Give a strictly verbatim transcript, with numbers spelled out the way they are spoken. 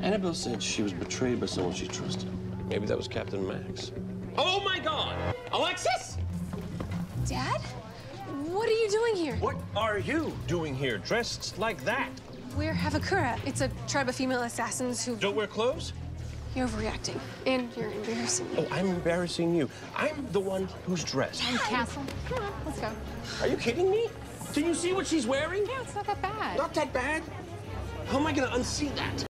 Annabelle said she was betrayed by someone she trusted. Maybe that was Captain Max. Oh, my God! Alexis? Dad? What are you doing here? What are you doing here, dressed like that? We're Havakura. It's a tribe of female assassins who... Don't wear clothes? You're overreacting. And you're embarrassing me. Oh, I'm embarrassing you. I'm the one who's dressed. I'm Castle. Come on, let's go. Are you kidding me? Can you see what she's wearing? Yeah, it's not that bad. Not that bad. How am I gonna unsee that?